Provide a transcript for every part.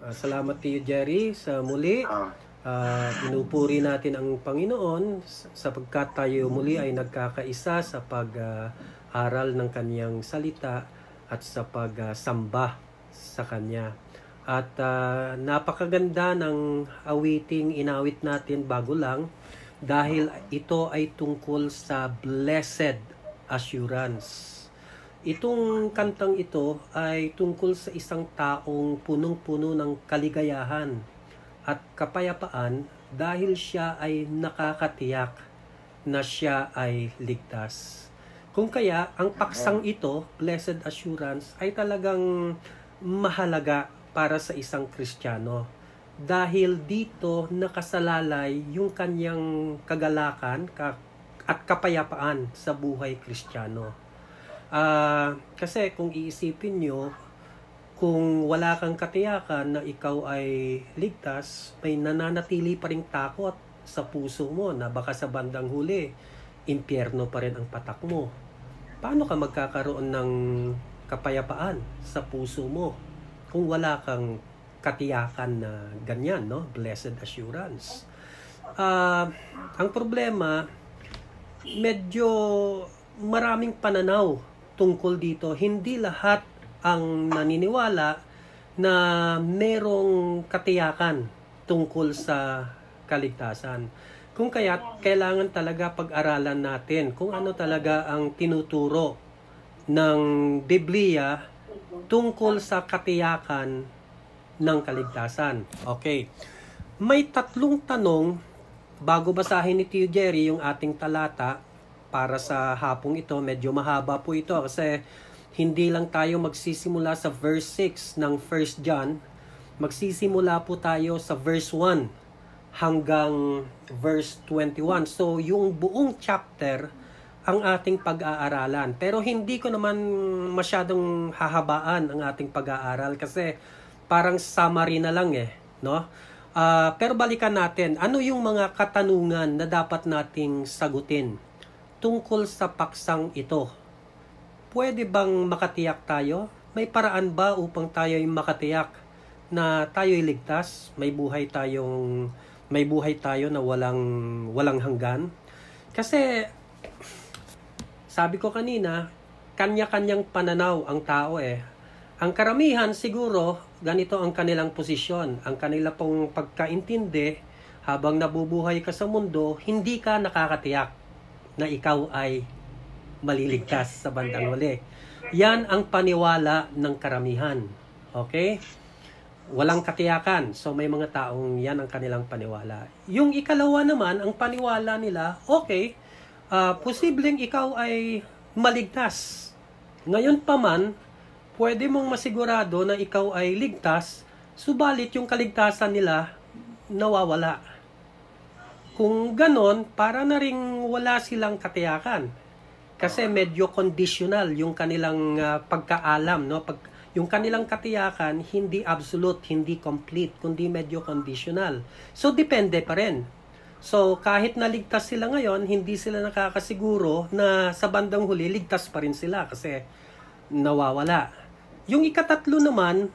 Salamat Tio Jerry sa muli. Pinupuri natin ang Panginoon sapagkat tayo muli ay nagkakaisa sa pag-aral ng Kanyang salita at sa pagsamba sa Kanya. At napakaganda ng awiting inawit natin bago lang dahil ito ay tungkol sa blessed assurance. Itong kantang ito ay tungkol sa isang taong punong-puno ng kaligayahan at kapayapaan dahil siya ay nakakatiyak na siya ay ligtas. Kung kaya, ang paksang ito, blessed assurance, ay talagang mahalaga para sa isang Kristiyano. Dahil dito nakasalalay yung kanyang kagalakan at kapayapaan sa buhay Kristiyano. Kasi kung iisipin nyo, kung wala kang katiyakan na ikaw ay ligtas, may nananatili pa ring takot sa puso mo na baka sa bandang huli, impyerno pa rin ang patak mo. Paano ka magkakaroon ng kapayapaan sa puso mo kung wala kang katiyakan na ganyan, no? Blessed assurance. Ang problema, medyo maraming pananaw tungkol dito. Hindi lahat ang naniniwala na merong katiyakan tungkol sa kaligtasan. Kung kaya, kailangan talaga pag-aralan natin kung ano talaga ang tinuturo ng Biblia tungkol sa katiyakan ng kaligtasan. Okay. May tatlong tanong bago basahin ni Tio Jerry yung ating talata para sa hapong ito. Medyo mahaba po ito kasi hindi lang tayo magsisimula sa verse 6 ng 1 John. Magsisimula po tayo sa verse 1 hanggang verse 21. So, yung buong chapter ang ating pag-aaralan. Pero hindi ko naman masyadong hahabaan ang ating pag-aaral kasi parang summary na lang no? Pero balikan natin, ano yung mga katanungan na dapat nating sagutin tungkol sa paksang ito? Pwede bang makatiyak tayo? May paraan ba upang tayo ay makatiyak na tayo'y ligtas? May buhay tayo na walang hanggan? Kasi sabi ko kanina, kanya-kanyang pananaw ang tao Ang karamihan siguro, ganito ang kanilang posisyon. Ang kanila pong pagkaintindi, habang nabubuhay ka sa mundo, hindi ka nakakatiyak na ikaw ay maliligtas sa bandang huli. Yan ang paniwala ng karamihan. Okay? Walang katiyakan. So may mga taong yan ang kanilang paniwala. Yung ikalawa naman, ang paniwala nila, okay, posibleng ikaw ay maligtas. Ngayon pa man, pwede mong masigurado na ikaw ay ligtas, subalit yung kaligtasan nila nawawala. Kung ganon, para na ring wala silang katiyakan. Kasi medyo conditional yung kanilang pagkaalam, no? Yung kanilang katiyakan, hindi absolute, hindi complete, kundi medyo conditional. So, depende pa rin. So, kahit naligtas sila ngayon, hindi sila nakakasiguro na sa bandang huli, ligtas pa rin sila kasi nawawala. Yung ikatatlo naman,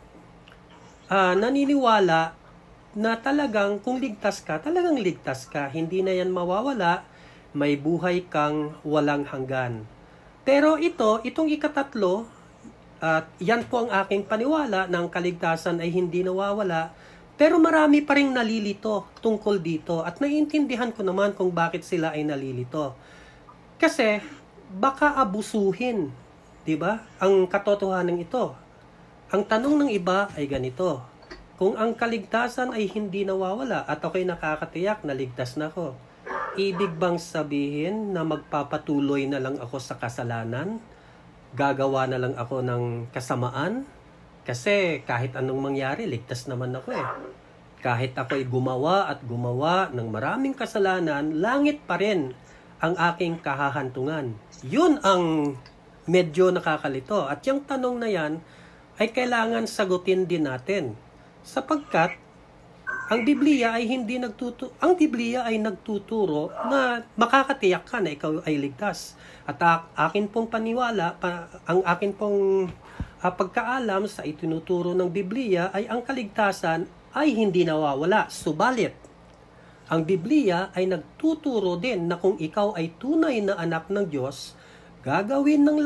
naniniwala na talagang kung ligtas ka, talagang ligtas ka. Hindi na yan mawawala, may buhay kang walang hanggan. Pero itong ikatatlo, yan po ang aking paniwala ng kaligtasan ay hindi nawawala. Pero marami pa ring nalilito tungkol dito at naiintindihan ko naman kung bakit sila ay nalilito. Kasi baka abusuhin, 'di ba? Ang katotohanan ito. Ang tanong ng iba ay ganito. Kung ang kaligtasan ay hindi nawawala at ako'y nakakatiyak na ligtas na ako, ibig bang sabihin na magpapatuloy na lang ako sa kasalanan? Gagawa na lang ako ng kasamaan? Kasi kahit anong mangyari, ligtas naman ako Kahit ako'y gumawa at gumawa ng maraming kasalanan, langit pa rin ang aking kahahantungan. Yun ang medyo nakakalito. At yung tanong na yan ay kailangan sagutin din natin. Sapagkat ang Biblia ay nagtuturo na makakatiyak ka na ikaw ay ligtas. At akin pong paniwala, ang akin pong pagkaalam sa itinuturo ng Biblia ay ang kaligtasan ay hindi nawawala. Subalit, ang Biblia ay nagtuturo din na kung ikaw ay tunay na anak ng Diyos, gagawin ng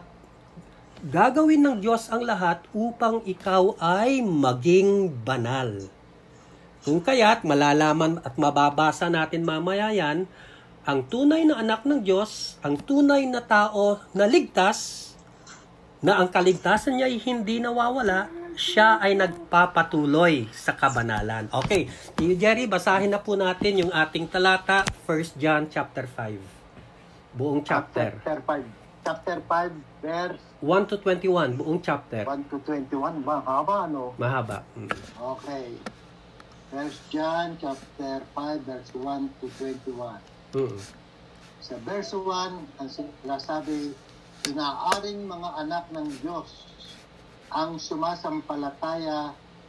Diyos ang lahat upang ikaw ay maging banal. Kung kaya't malalaman at mababasa natin mamaya yan, ang tunay na anak ng Diyos, ang tunay na tao na ligtas, na ang kaligtasan niya ay hindi nawawala, siya ay nagpapatuloy sa kabanalan. Okay, Tio Jerry, basahin na po natin yung ating talata, 1 John chapter 5. Buong chapter. Chapter 5, verse 1 to 21, buong chapter. 1 to 21. Mahaba, ano? Mahaba. Okay. 1 John chapter 5, verse 1 to 21. Sa verse 1, ang sinasabi, inaaring mga anak ng Diyos ang sumasampalataya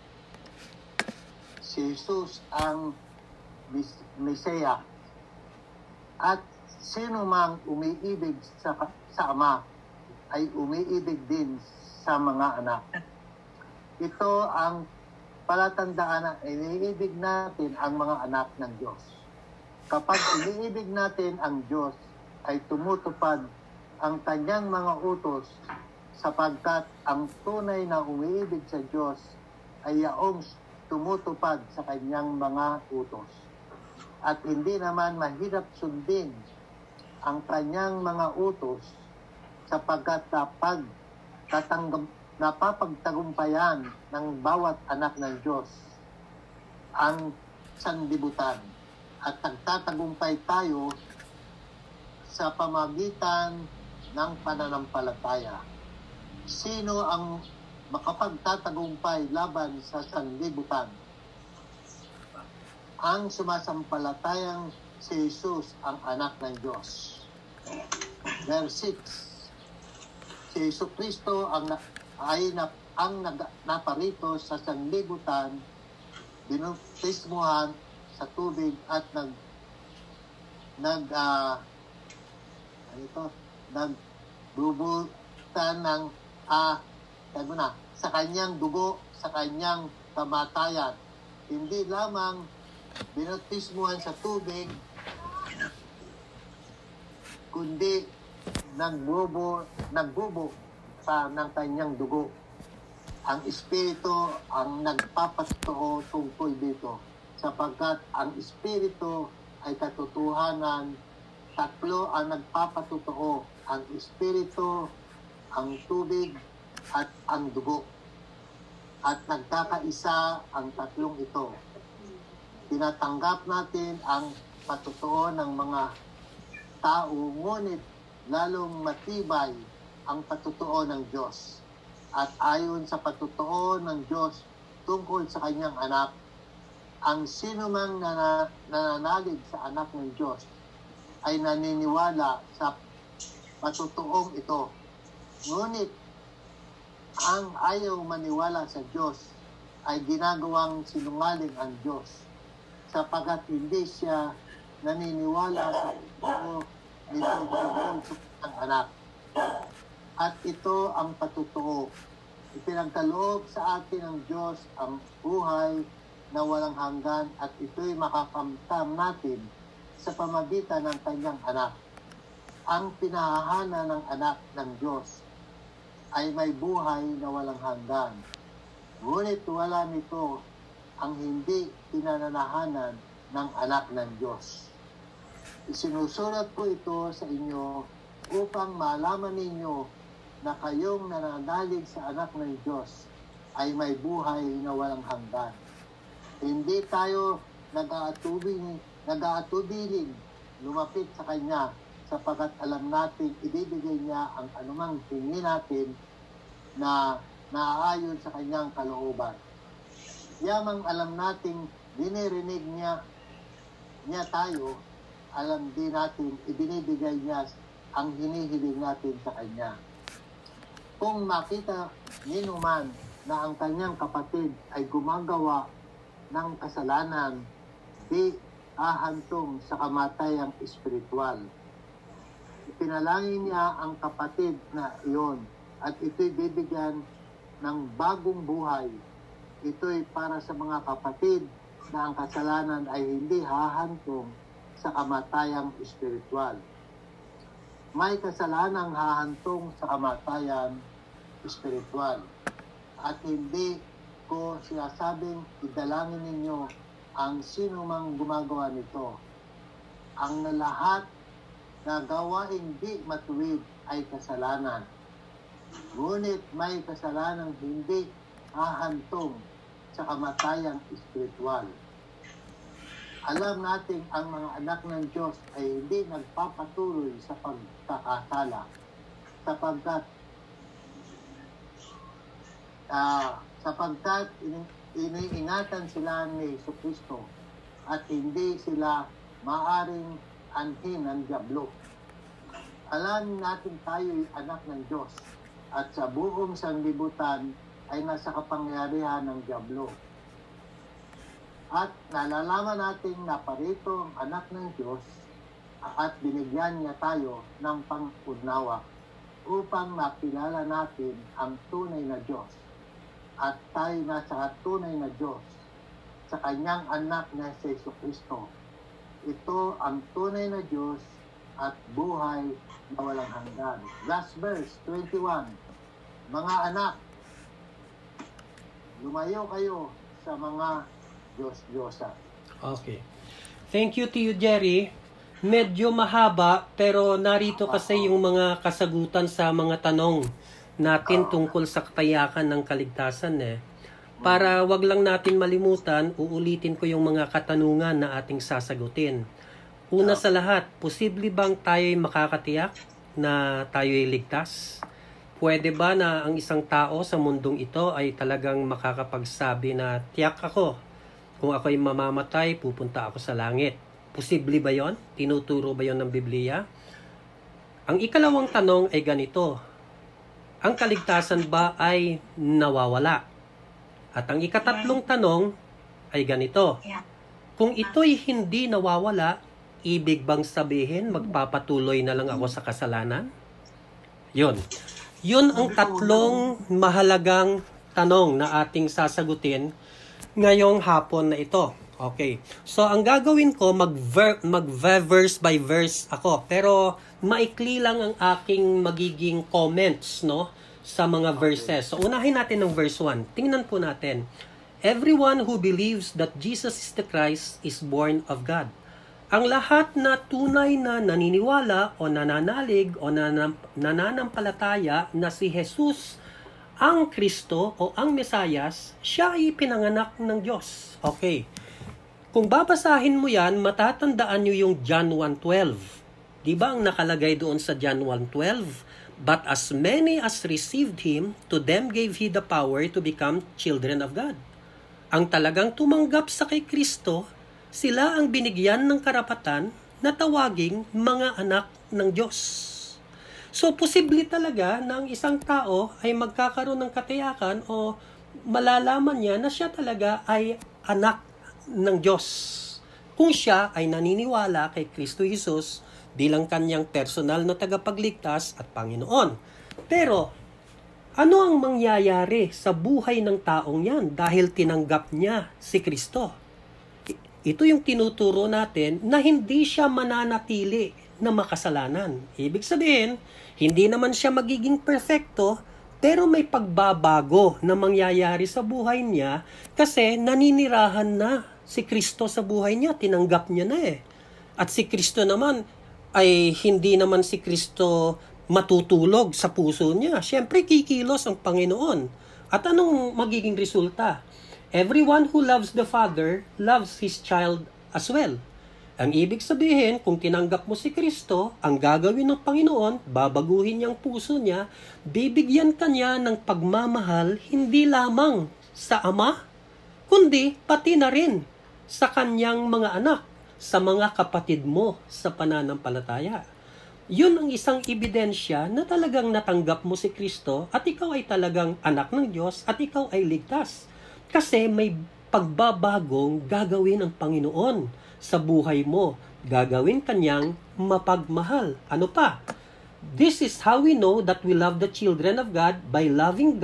si Jesus ang Mesaya. At sino mang umiibig sa Ama ay umiibig din sa mga anak. Ito ang palatandaan na iniibig natin ang mga anak ng Diyos. Kapag iniibig natin ang Diyos, ay tumutupad ang kanyang mga utos, sapagkat ang tunay na umiibig sa Diyos ay yaong tumutupad sa kanyang mga utos. At hindi naman mahirap sundin ang kanyang mga utos, sapagkat napapagtagumpayan ng bawat anak ng Diyos ang sanlibutan. At nagtatagumpay tayo sa pamagitan ng pananampalataya. Sino ang makapagtatagumpay laban sa sanlibutan? Ang sumasampalatayang si Jesus ang anak ng Diyos. Verse 6. Si Jesus Kristo ang naparito sa sanlibutan, binuptismuhan sa tubig at nagbubutan ng sa kanyang dugo, sa kanyang kamatayan. Hindi lamang binuptismuhan sa tubig, kundi nagbubo pa ng kanyang dugo. Ang Espiritu ang nagpapatutuo tungkol dito, sapagkat ang Espiritu ay katotohanan. Tatlo ang nagpapatutuo, ang Espiritu, ang tubig, at ang dugo. At nagkakaisa ang tatlong ito. Tinatanggap natin ang patutuo ng mga tao, ngunit lalong matibay ang patutuo ng Diyos. At ayon sa patutuo ng Diyos tungkol sa kanyang anak, ang sinumang nananalig sa anak ng Diyos ay naniniwala sa patutuong ito. Ngunit ang ayaw maniwala sa Diyos ay ginagawang sinungaling ang Diyos, sapagkat hindi siya naniniwala sa patutuo nito tungkol sa anak. At ito ang patutuo. Ipinagkaloob sa atin ng Diyos ang buhay na walang hanggan, at ito'y makakamtam natin sa pamagitan ng kanyang anak. Ang pinahahana ng anak ng Diyos ay may buhay na walang hanggan. Ngunit wala nito ang hindi pinananahanan ng anak ng Diyos. Isinusulat ko ito sa inyo upang malaman ninyo na kayong nananalig sa anak ng Diyos ay may buhay na walang hanggan. Hindi tayo nag-aatubiling lumapit sa Kanya, sapagkat alam natin ibibigay niya ang anumang hingi natin na naaayon sa Kanyang kalooban. Yamang alam nating dinirinig niya tayo, alam din natin ibinibigay niya ang hinihiling natin sa Kanya. Kung makita nino man na ang kanyang kapatid ay gumagawa ng kasalanan, di ahantong sa kamatayang espiritual. Ipinalangin niya ang kapatid na iyon, at ito'y bibigyan ng bagong buhay. Ito'y para sa mga kapatid na ang kasalanan ay hindi hahantong sa kamatayang espiritual. May kasalanang hahantong sa kamatayan espiritual. At hindi ko sinasabing idalangin ninyo ang sino mang gumagawa nito. Ang lahat na gawaing di matuwid ay kasalanan. Ngunit may kasalanang hindi hahantong sa kamatayang espiritual. Alam natin ang mga anak ng Diyos ay hindi nagpapatuloy sa pagkakasala sapagkat iniingatan sila ni Jesucristo at hindi sila maaring anhin ng dyablo. Alam natin tayo'y anak ng Diyos at sa buong sanglibutan ay nasa kapangyarihan ng dyablo. At nalalaman natin na parito ang anak ng Diyos at binigyan niya tayo ng pang-unawa upang makilala natin ang tunay na Diyos at tayo nasa tunay na Diyos sa kanyang anak na si Jesucristo. Ito ang tunay na Diyos at buhay na walang hanggan. Last verse, 21. Mga anak, lumayo kayo sa mga Diyos-Diyosa. Okay. Thank you to you, Jerry. Medyo mahaba, pero narito kasi yung mga kasagutan sa mga tanong natin tungkol sa katayakan ng kaligtasan. Para wag lang natin malimutan, uulitin ko yung mga katanungan na ating sasagutin. Una sa lahat, posible bang tayo'y makakatiyak na tayo'y ligtas? Pwede ba na ang isang tao sa mundong ito ay talagang makakapagsabi na tiyak ako? Kung ako'y mamamatay, pupunta ako sa langit. Posible ba yon? Tinuturo ba yon ng Biblia? Ang ikalawang tanong ay ganito. Ang kaligtasan ba ay nawawala? At ang ikatatlong tanong ay ganito. Kung ito'y hindi nawawala, ibig bang sabihin magpapatuloy na lang ako sa kasalanan? Yun. Yun ang tatlong mahalagang tanong na ating sasagutin ngayong hapon na ito. Okay. So, ang gagawin ko, mag-verse by verse ako. Pero, maikli lang ang aking magiging comments, no? Sa mga verses. So, unahin natin ng verse 1. Tingnan po natin. Everyone who believes that Jesus is the Christ is born of God. Ang lahat na tunay na naniniwala o nananalig o nananampalataya na si Jesus ang Kristo o ang Mesayas, siya ay pinanganak ng Diyos. Okay. Kung babasahin mo yan, matatandaan nyo yung John 1:12. Di ba ang nakalagay doon sa John 1:12? But as many as received Him, to them gave He the power to become children of God. Ang talagang tumanggap sa kay Kristo, sila ang binigyan ng karapatan na tawaging mga anak ng Diyos. So, posible talaga na ang isang tao ay magkakaroon ng katiyakan o malalaman niya na siya talaga ay anak ng Diyos. Kung siya ay naniniwala kay Kristo Jesus bilang kanyang personal na tagapagligtas at Panginoon. Pero, ano ang mangyayari sa buhay ng taong yan dahil tinanggap niya si Kristo? Ito yung tinuturo natin na hindi siya mananatili na makasalanan. Ibig sabihin, hindi naman siya magiging perfecto, pero may pagbabago na mangyayari sa buhay niya kasi naninirahan na si Kristo sa buhay niya. Tinanggap niya na At si Kristo naman ay hindi naman si Kristo matutulog sa puso niya. Siyempre, kikilos ang Panginoon. At anong magiging resulta? Everyone who loves the Father loves His child as well. Ang ibig sabihin, kung tinanggap mo si Kristo, ang gagawin ng Panginoon, babaguhin niyang puso niya, bibigyan ka niya ng pagmamahal hindi lamang sa Ama, kundi pati na rin sa kanyang mga anak, sa mga kapatid mo sa pananampalataya. Yun ang isang ebidensya na talagang natanggap mo si Kristo at ikaw ay talagang anak ng Diyos at ikaw ay ligtas. Kasi may pagbabagong gagawin ng Panginoon sa buhay mo. Gagawin kanyang mapagmahal. Ano pa? This is how we know that we love the children of God by loving God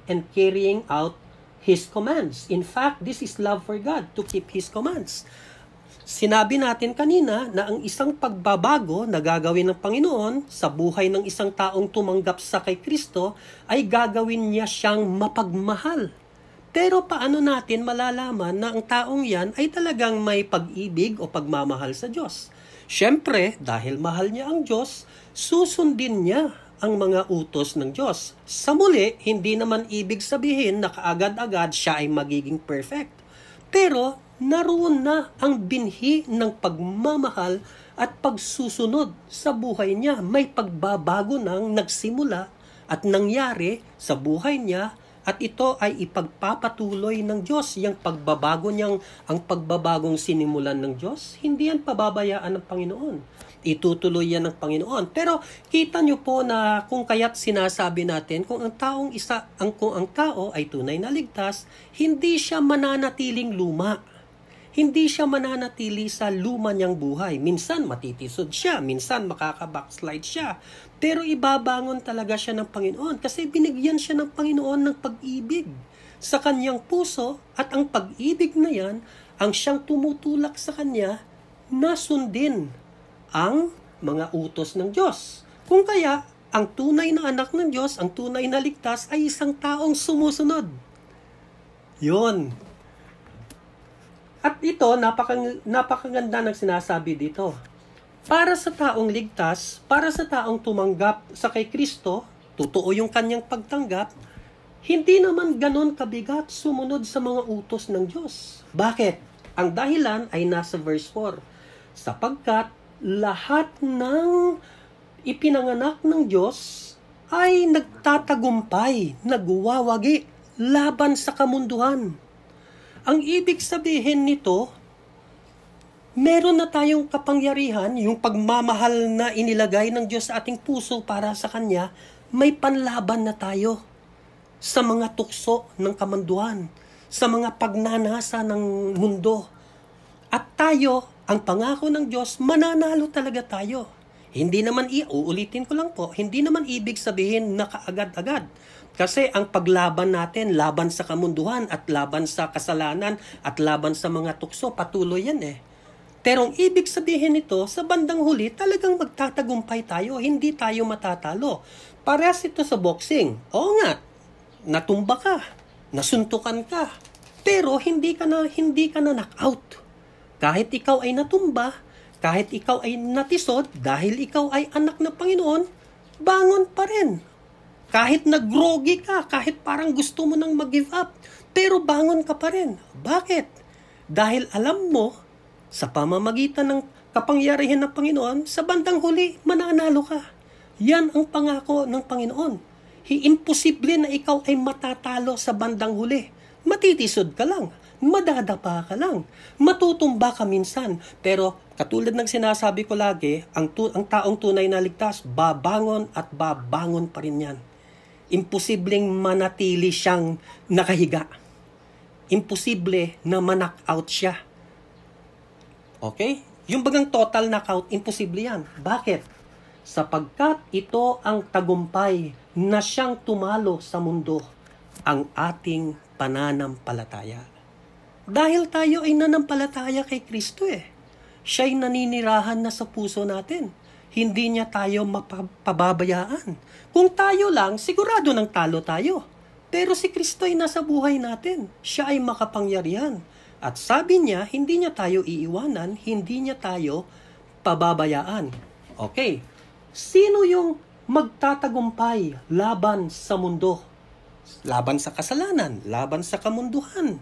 and carrying out His commands. In fact, this is love for God, to keep His commands. Sinabi natin kanina na ang isang pagbabago na gagawin ng Panginoon sa buhay ng isang taong tumanggap sa kay Kristo ay gagawin niya siyang mapagmahal. Pero paano natin malalaman na ang taong yan ay talagang may pag-ibig o pagmamahal sa Diyos? Siyempre, dahil mahal niya ang Diyos, susundin niya ang mga utos ng Diyos. Sa muli, hindi naman ibig sabihin na kaagad-agad siya ay magiging perfect. Pero, naroon na ang binhi ng pagmamahal at pagsusunod sa buhay niya. May pagbabago nang nagsimula at nangyari sa buhay niya at ito ay ipagpapatuloy ng Diyos. Ang pagbabagong sinimulan ng Diyos, hindi yan pababayaan ng Panginoon. Itutuloy yan ng Panginoon. Pero kita nyo po na kung kaya't sinasabi natin, kung ang tao ay tunay na ligtas, hindi siya mananatiling luma. Hindi siya mananatili sa luma niyang buhay. Minsan matitisod siya, minsan makaka-backslide siya. Pero ibabangon talaga siya ng Panginoon kasi binigyan siya ng Panginoon ng pag-ibig sa kanyang puso at ang pag-ibig na yan ang siyang tumutulak sa kanya na sundin ang mga utos ng Diyos. Kung kaya, ang tunay na anak ng Diyos, ang tunay na ligtas ay isang taong sumusunod. Yon. At ito, napakaganda ng sinasabi dito. Para sa taong ligtas, para sa taong tumanggap sa kay Kristo, totoo yung kanyang pagtanggap, hindi naman ganon kabigat sumunod sa mga utos ng Diyos. Bakit? Ang dahilan ay nasa verse 4. Sapagkat lahat ng ipinanganak ng Diyos ay nagtatagumpay, nagwawagi laban sa kamunduhan. Ang ibig sabihin nito, meron na tayong kapangyarihan, yung pagmamahal na inilagay ng Diyos sa ating puso para sa Kanya, may panlaban na tayo sa mga tukso ng kamanduhan, sa mga pagnanasa ng mundo. At tayo, ang pangako ng Diyos, mananalo talaga tayo. Hindi naman, uulitin ko lang po, hindi naman ibig sabihin na kaagad-agad. Kasi ang paglaban natin, laban sa kamunduhan at laban sa kasalanan at laban sa mga tukso, patuloy yan eh. Pero ang ibig sabihin nito, sa bandang huli, talagang magtatagumpay tayo, hindi tayo matatalo. Parehas ito sa boxing. Oo nga, natumba ka, nasuntukan ka, pero hindi ka na knockout. Kahit ikaw ay natumba, kahit ikaw ay natisod, dahil ikaw ay anak ng Panginoon, bangon pa rin. Kahit nag-groggy ka, kahit parang gusto mo nang mag-give up, pero bangon ka pa rin. Bakit? Dahil alam mo, sa pamamagitan ng kapangyarihan ng Panginoon, sa bandang huli, mananalo ka. Yan ang pangako ng Panginoon. Imposible na ikaw ay matatalo sa bandang huli. Matitisod ka lang, madadapa ka lang, matutumba ka minsan. Pero katulad ng sinasabi ko lagi, ang taong tunay na ligtas, babangon at babangon pa rin yan. Imposibleng manatili siyang nakahiga. Imposible na ma-knockout siya. Okay? Yung bagang total knockout, imposible yan. Bakit? Sapagkat ito ang tagumpay na siyang tumalo sa mundo, ang ating pananampalataya. Dahil tayo ay nanampalataya kay Kristo eh. Siya'y naninirahan na sa puso natin. Hindi niya tayo mapababayaan. Kung tayo lang, sigurado ng talo tayo. Pero si Kristo ay nasa buhay natin. Siya ay makapangyarihan. At sabi niya, hindi niya tayo iiwanan, hindi niya tayo pababayaan. Okay. Sino yung magtatagumpay laban sa mundo? Laban sa kasalanan, laban sa kamunduhan.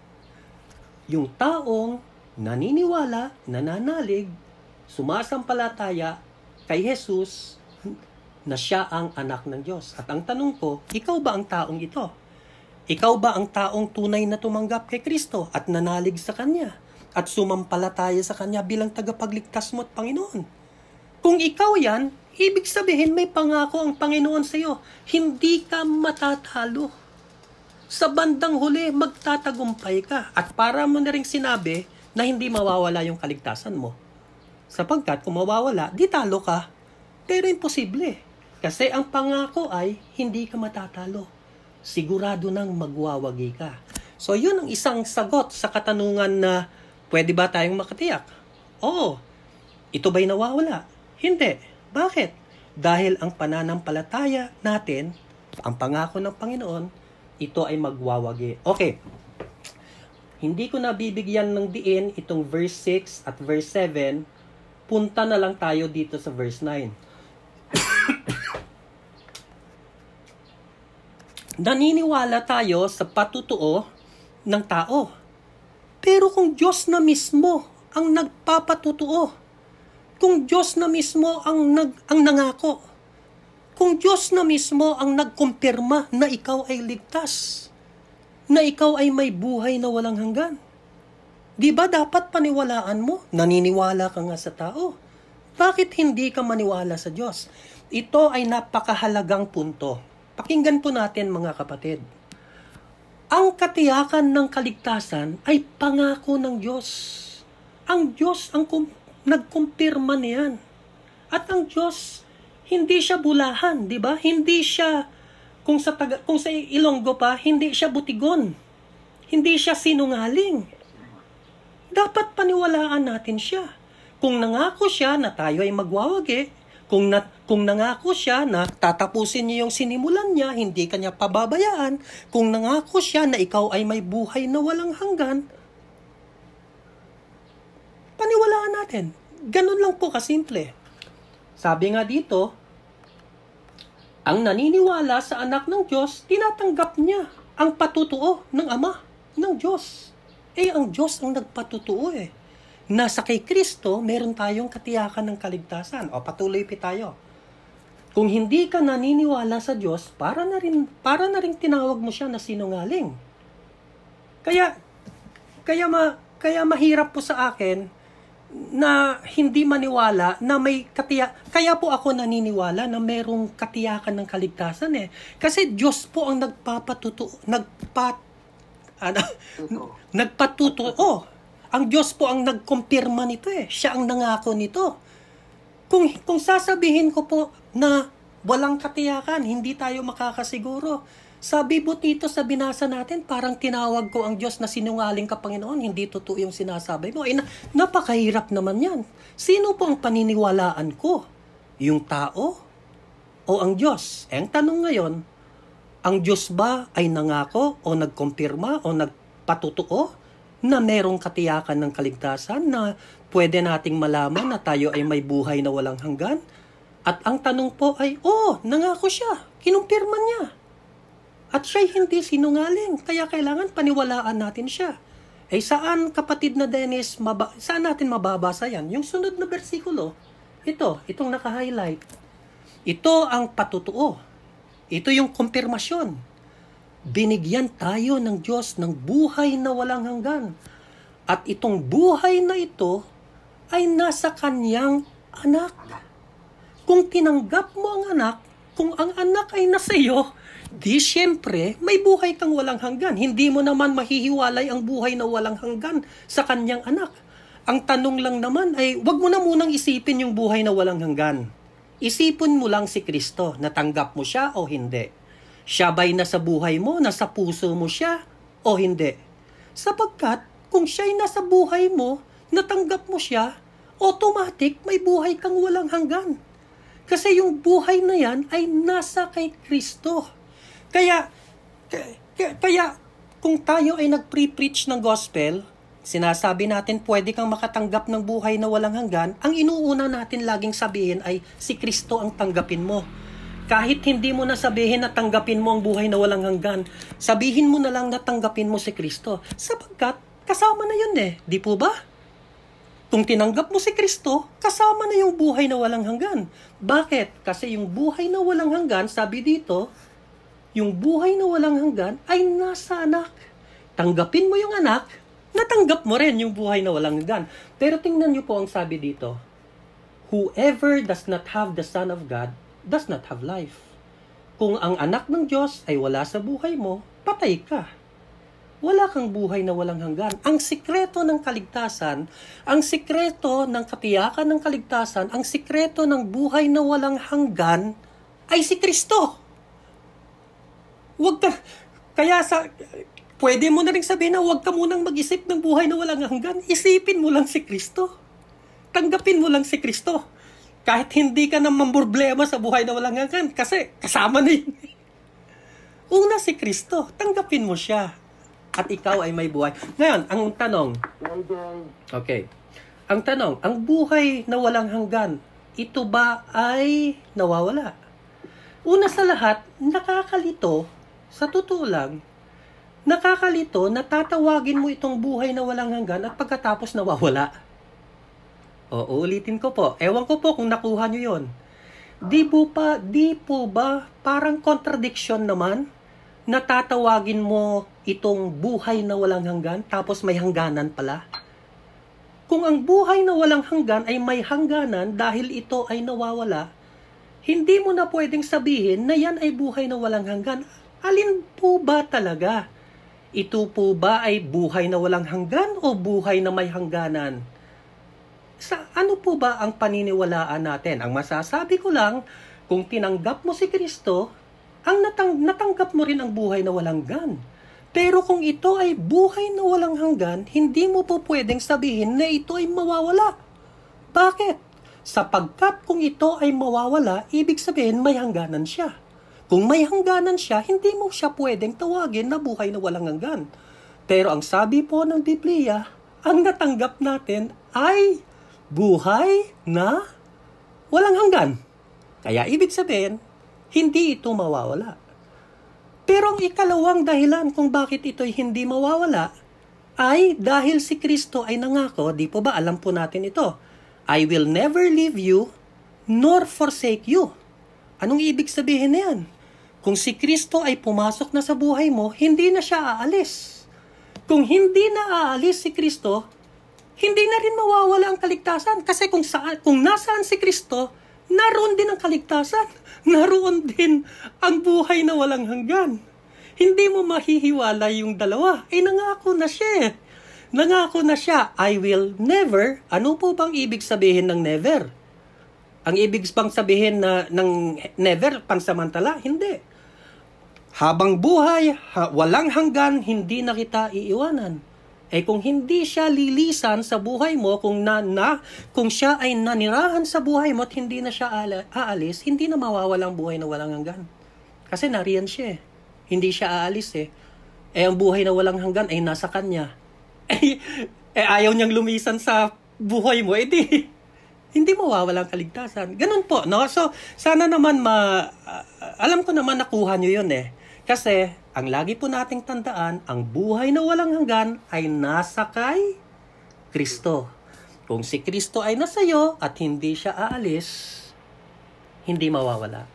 Yung taong naniniwala, nananalig, sumasampalataya kay Jesus na siya ang anak ng Diyos. At ang tanong ko, ikaw ba ang taong ito? Ikaw ba ang taong tunay na tumanggap kay Kristo at nanalig sa Kanya at sumampalataya sa Kanya bilang tagapagligtas mo at Panginoon? Kung ikaw yan, ibig sabihin may pangako ang Panginoon sa iyo. Hindi ka matatalo. Sa bandang huli, magtatagumpay ka. At para mo na rin sinabi na hindi mawawala yung kaligtasan mo. Sapagkat kung mawawala, di talo ka. Pero imposible. Kasi ang pangako ay hindi ka matatalo. sigurado nang magwawagi ka. So, yun ang isang sagot sa katanungan na pwede ba tayong makatiyak? Oo. Ito ba'y nawawala? Hindi. Bakit? Dahil ang pananampalataya natin, ang pangako ng Panginoon, ito ay magwawagi. Okay. Hindi ko nabibigyan ng diin itong verse 6 at verse 7. Punta na lang tayo dito sa verse 9. Naniniwala tayo sa patutuo ng tao. Pero kung Diyos na mismo ang nagpapatutuo, kung Diyos na mismo ang nangako, kung Diyos na mismo ang nagkumpirma na ikaw ay ligtas, na ikaw ay may buhay na walang hanggan, di ba dapat paniwalaan mo? Naniniwala ka nga sa tao. Bakit hindi ka maniwala sa Diyos? Ito ay napakahalagang punto. Pakinggan po natin mga kapatid. Ang katiyakan ng kaligtasan ay pangako ng Diyos. Ang Diyos ang nagkumpirma niyan. At ang Diyos, hindi siya bulahan, di ba? Hindi siya, kung sa Ilonggo pa, hindi siya butigon. Hindi siya sinungaling. Dapat paniwalaan natin siya. Kung nangako siya na tayo ay magwawagi, kung nangako siya na tatapusin niya yung sinimulan niya, hindi kanya pababayaan, kung nangako siya na ikaw ay may buhay na walang hanggan, paniwalaan natin. Ganun lang po kasimple. Sabi nga dito, ang naniniwala sa anak ng Diyos, tinatanggap niya ang patutuo ng Ama ng Diyos. Ang Diyos ang nagpatutuo Nasa kay Kristo, meron tayong katiyakan ng kaligtasan. Patuloy tayo. Kung hindi ka naniniwala sa Diyos, para na rin tinawag mo siya na sinungaling. Kaya mahirap po sa akin na hindi maniwala na may kaya po ako naniniwala na merong katiyakan ng kaligtasan Kasi Diyos po ang nagpatutuo. Ang Diyos po ang nagkumpirma nito Siya ang nangako nito. Kung sasabihin ko po na walang katiyakan, hindi tayo makakasiguro. Sabi po dito sa binasa natin, parang tinawag ko ang Diyos na sinungaling ka, Panginoon, hindi totoo yung sinasabi mo. Napakahirap naman yan. Sino po ang paniniwalaan ko? Yung tao o ang Diyos? Ang tanong ngayon, ang Diyos ba ay nangako o nagkumpirma o nagpatutuo na merong katiyakan ng kaligtasan na pwede nating malaman na tayo ay may buhay na walang hanggan? At ang tanong po ay, nangako siya, kinumpirma niya. At siya'y hindi sinungaling, kaya kailangan paniwalaan natin siya. Saan, kapatid na Dennis, saan natin mababasa yan? Yung sunod na bersikulo, itong naka-highlight. Ito ang patutuo. Ito yung kumpirmasyon. Binigyan tayo ng Diyos ng buhay na walang hanggan. At itong buhay na ito ay nasa kanyang anak. Kung tinanggap mo ang anak, kung ang anak ay nasa iyo, di siyempre may buhay kang walang hanggan. Hindi mo naman mahihiwalay ang buhay na walang hanggan sa kanyang anak. Ang tanong lang naman ay, wag mo na munang isipin yung buhay na walang hanggan. Isipin mo lang si Kristo, natanggap mo siya o hindi. Siya ba'y nasa buhay mo, nasa puso mo siya, o hindi? Sapagkat, kung siya'y nasa buhay mo, natanggap mo siya, automatic may buhay kang walang hanggan. Kasi yung buhay na yan ay nasa kay Kristo. Kaya kung tayo ay nag-pre-preach ng gospel, sinasabi natin pwede kang makatanggap ng buhay na walang hanggan, ang inuuna natin laging sabihin ay si Kristo ang tanggapin mo. Kahit hindi mo na sabihin na tanggapin mo ang buhay na walang hanggan, sabihin mo na lang na tanggapin mo si Kristo. Sapagkat, kasama na yun di po ba? Kung tinanggap mo si Kristo, kasama na yung buhay na walang hanggan. Bakit? Kasi yung buhay na walang hanggan, sabi dito, yung buhay na walang hanggan ay nasa anak. Tanggapin mo yung anak, natanggap mo rin yung buhay na walang hanggan. Pero tingnan niyo po ang sabi dito, whoever does not have the Son of God does not have life. Kung ang anak ng Diyos ay wala sa buhay mo, patay ka. Wala kang buhay na walang hanggan. Ang sikreto ng kaligtasan, ang sikreto ng katiyakan ng kaligtasan, ang sikreto ng buhay na walang hanggan ay si Kristo. Huwag ka, pwede mo na rin sabihin na huwag ka munang mag-isip ng buhay na walang hanggan. Isipin mo lang si Kristo. Tanggapin mo lang si Kristo. Kahit hindi ka na mamroblema sa buhay na walang hanggan, kasi kasama na yun. Una si Kristo, tanggapin mo siya. At ikaw ay may buhay. Ngayon, ang tanong. Okay. Ang tanong, ang buhay na walang hanggan, ito ba ay nawawala? Una sa lahat, nakakalito, sa totoo lang, nakakalito na tatawagin mo itong buhay na walang hanggan at pagkatapos nawawala. O, ulitin ko po. Ewan ko po kung nakuha nyo yon. Di po ba parang contradiction naman na tatawagin mo itong buhay na walang hanggan tapos may hangganan pala? Kung ang buhay na walang hanggan ay may hangganan dahil ito ay nawawala, hindi mo na pwedeng sabihin na yan ay buhay na walang hanggan. Alin po ba talaga? Ito po ba ay buhay na walang hanggan o buhay na may hangganan? Ano po ba ang paniniwalaan natin? Ang masasabi ko lang, kung tinanggap mo si Kristo, natanggap mo rin ang buhay na walang hanggan. Pero kung ito ay buhay na walang hanggan, hindi mo po pwedeng sabihin na ito ay mawawala. Bakit? Sapagkat kung ito ay mawawala, ibig sabihin may hangganan siya. Kung may hangganan siya, hindi mo siya pwedeng tawagin na buhay na walang hanggan. Pero ang sabi po ng Biblia, ang natanggap natin ay buhay na walang hanggan. Kaya ibig sabihin, hindi ito mawawala. Pero ang ikalawang dahilan kung bakit ito'y hindi mawawala ay dahil si Kristo ay nangako, di po ba alam po natin ito? I will never leave you nor forsake you. Anong ibig sabihin na yan? Kung si Kristo ay pumasok na sa buhay mo, hindi na siya aalis. Kung hindi na aalis si Kristo, hindi na rin mawawala ang kaligtasan. Kasi kung nasaan si Kristo, naroon din ang kaligtasan. Naroon din ang buhay na walang hanggan. Hindi mo mahihiwala yung dalawa. Nangako na siya. Nangako na siya, I will never. Ano po bang ibig sabihin ng never? Ang ibig bang sabihin ng never, pansamantala? Hindi. Habang buhay, walang hanggan, hindi na kita iiwanan. Kung hindi siya lilisan sa buhay mo, kung siya ay nanirahan sa buhay mo at hindi na siya aalis, hindi na mawawalang buhay na walang hanggan. Kasi nariyan siya. Hindi siya aalis . Ang buhay na walang hanggan ay nasa kanya. Ayaw niyang lumisan sa buhay mo, hindi mawawalang kaligtasan. Ganun po, no? So, sana naman alam ko naman nakuha niyo yun . Kasi, ang lagi po nating tandaan, ang buhay na walang hanggan ay nasa kay Kristo. Kung si Kristo ay nasa iyo at hindi siya aalis, hindi mawawala.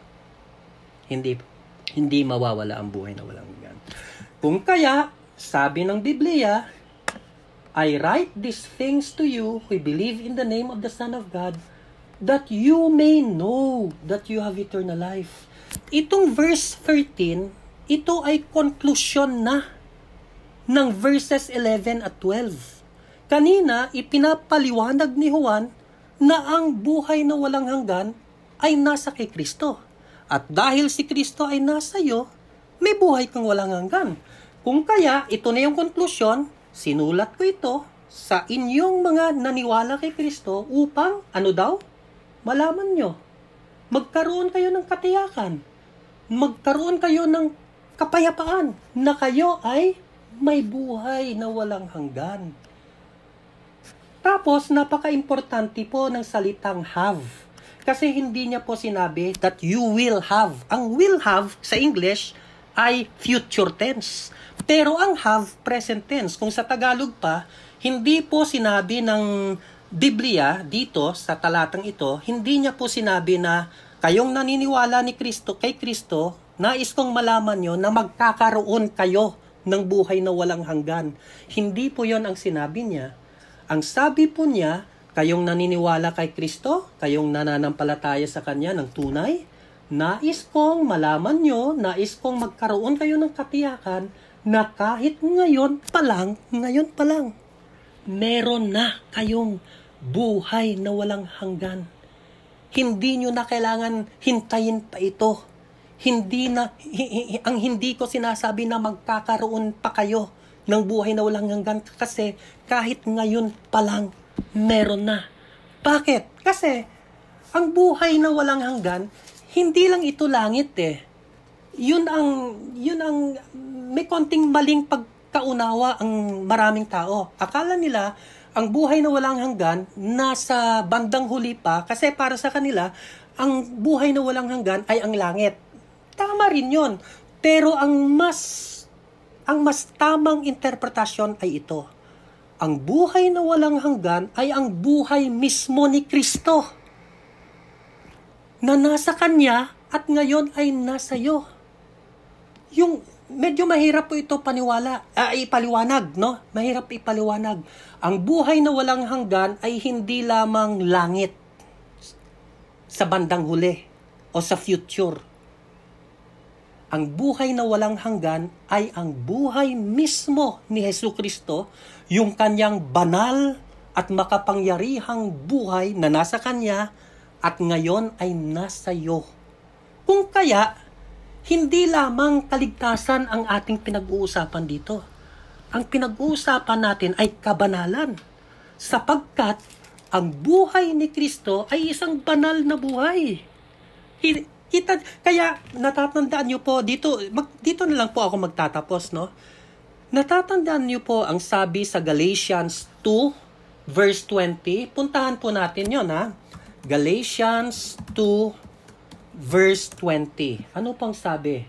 Hindi mawawala ang buhay na walang hanggan. Kung kaya, sabi ng Biblia, I write these things to you who believe in the name of the Son of God, that you may know that you have eternal life. Itong verse 13, ito ay conclusion na ng verses 11 at 12. Kanina, ipinapaliwanag ni Juan na ang buhay na walang hanggan ay nasa kay Kristo. At dahil si Kristo ay nasa iyo, may buhay kang walang hanggan. Kung kaya, ito na yung conclusion, sinulat ko ito sa inyong mga naniwala kay Kristo upang, malaman nyo. Magkaroon kayo ng katiyakan. Magkaroon kayo ng kapayapaan na kayo ay may buhay na walang hanggan. Tapos, napaka-importante po ng salitang have. Kasi hindi niya po sinabi that you will have. Ang will have sa English ay future tense. Pero ang have, present tense. Kung sa Tagalog pa, hindi po sinabi ng Biblia dito sa talatang ito, hindi niya po sinabi na kayong naniniwala kay Kristo, nais kong malaman nyo na magkakaroon kayo ng buhay na walang hanggan. Hindi po yon ang sinabi niya. Ang sabi po niya, kayong naniniwala kay Kristo, kayong nananampalataya sa Kanya ng tunay, nais kong malaman nyo, nais kong magkaroon kayo ng katiyakan na kahit ngayon pa lang, meron na kayong buhay na walang hanggan. Hindi nyo na kailangan hintayin pa ito. ang hindi ko sinasabi na magkakaroon pa kayo ng buhay na walang hanggan, kasi kahit ngayon pa lang meron na. Bakit? Kasi ang buhay na walang hanggan, hindi lang ito langit eh. Yun ang may konting maling pagkaunawa ang maraming tao. Akala nila ang buhay na walang hanggan nasa bandang huli pa, kasi para sa kanila ang buhay na walang hanggan ay ang langit. Tama rin 'yon. Pero ang mas tamang interpretasyon ay ito. Ang buhay na walang hanggan ay ang buhay mismo ni Kristo, na nasa Kanya at ngayon ay nasa iyo. Yung medyo mahirap po ito ipaliwanag, no? Mahirap ipaliwanag. Ang buhay na walang hanggan ay hindi lamang langit sa bandang huli o sa future. Ang buhay na walang hanggan ay ang buhay mismo ni Jesucristo, yung Kanyang banal at makapangyarihang buhay na nasa Kanya at ngayon ay nasa iyo. Kung kaya, hindi lamang kaligtasan ang ating pinag-uusapan dito. Ang pinag-uusapan natin ay kabanalan, sapagkat ang buhay ni Kristo ay isang banal na buhay. Kaya natatandaan niyo po, dito na lang po ako magtatapos, no? Natatandaan niyo po ang sabi sa Galatians 2 verse 20. Puntahan po natin 'yon, ha? Galatians 2 verse 20. Ano pang sabi?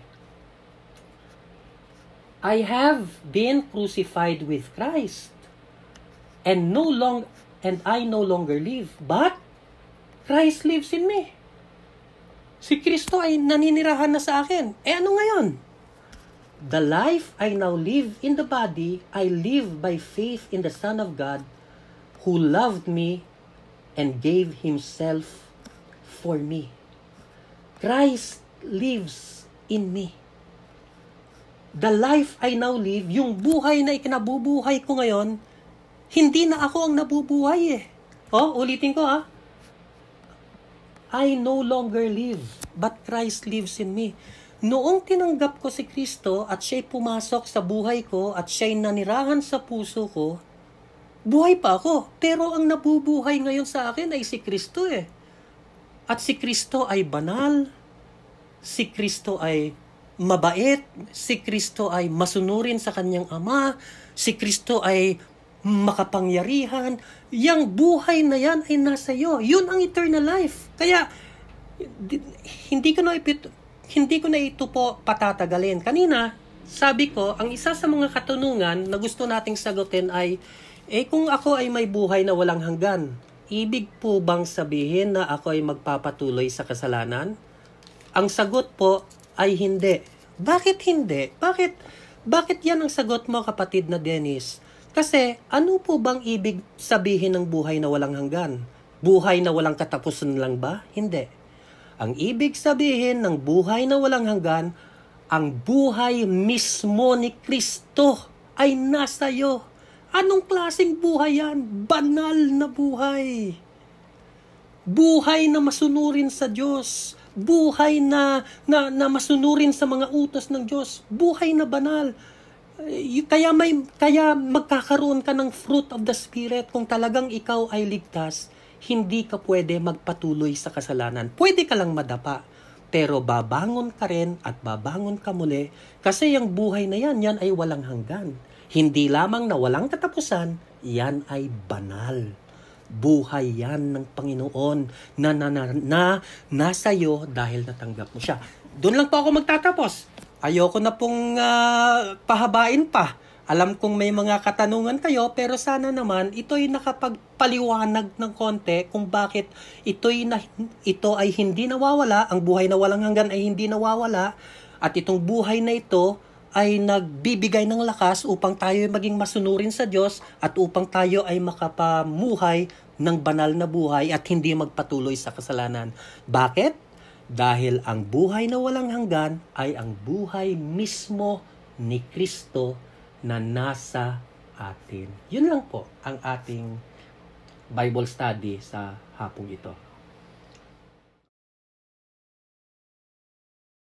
I have been crucified with Christ, and I no longer live, but Christ lives in me. Si Kristo ay naninirahan na sa akin. Ano ngayon? The life I now live in the body, I live by faith in the Son of God, who loved me and gave Himself for me. Christ lives in me. The life I now live, yung buhay na ikinabubuhay ko ngayon, hindi na ako ang nabubuhay eh. Ulitin ko ha. I no longer live, but Christ lives in me. Noong tinanggap ko si Kristo at siya'y pumasok sa buhay ko at siya'y nanirahan sa puso ko, buhay pa ako. Pero ang nabubuhay ngayon sa akin ay si Kristo eh. At si Kristo ay banal, si Kristo ay mabait, si Kristo ay masunurin sa Kanyang Ama, si Kristo ay makapangyarihan. Yang buhay na yan ay nasa iyo. Yun ang eternal life. Kaya hindi ko na ito po patatagalin. Kanina, sabi ko, ang isa sa mga katanungan na gusto nating sagutin ay, kung ako ay may buhay na walang hanggan, ibig po bang sabihin na ako ay magpapatuloy sa kasalanan? Ang sagot po ay hindi. Bakit hindi? Bakit yan ang sagot mo, kapatid na Dennis? Kasi ano po bang ibig sabihin ng buhay na walang hanggan? Buhay na walang katapusan lang ba? Hindi. Ang ibig sabihin ng buhay na walang hanggan, ang buhay mismo ni Kristo ay nasa iyo. Anong klaseng buhay yan? Banal na buhay. Buhay na masunurin sa Diyos. Buhay na masunurin sa mga utos ng Diyos. Buhay na banal. Kaya magkakaroon ka ng fruit of the Spirit. Kung talagang ikaw ay ligtas, hindi ka pwede magpatuloy sa kasalanan. Pwede ka lang madapa, pero babangon ka rin at babangon ka muli, kasi yung buhay na yan ay walang hanggan. Hindi lamang na walang katapusan, yan ay banal. Buhay yan ng Panginoon na nasa iyo dahil natanggap mo siya. Doon lang po ako magtatapos. Ayoko na pong pahabain pa. Alam kong may mga katanungan kayo, pero sana naman ito'y nakapagpaliwanag ng konti kung bakit ito ay hindi nawawala, ang buhay na walang hanggan ay hindi nawawala, at itong buhay na ito ay nagbibigay ng lakas upang tayo maging masunurin sa Diyos at upang tayo ay makapamuhay ng banal na buhay at hindi magpatuloy sa kasalanan. Bakit? Dahil ang buhay na walang hanggan ay ang buhay mismo ni Kristo na nasa atin. Yun lang po ang ating Bible study sa hapong ito.